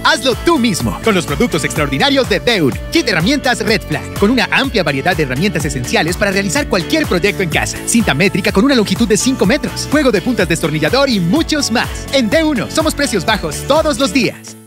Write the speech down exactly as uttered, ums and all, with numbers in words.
Hazlo tú mismo con los productos extraordinarios de Dune. Kit de herramientas Red Flag, con una amplia variedad de herramientas esenciales para realizar cualquier proyecto en casa. Cinta métrica con una longitud de cinco metros, juego de puntas destornillador y muchos más. En D uno somos precios bajos todos los días.